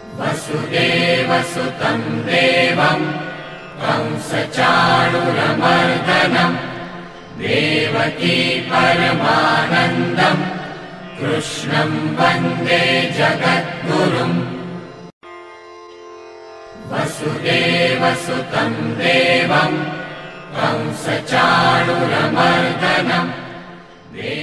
वसुदेवसुतं देवं कंसचाणूरमर्दनं देवकी परमानन्दं कृष्णं वन्दे जगद्गुरुम्। वसुदेवसुतं देवं कंसचाणूरमर्दनं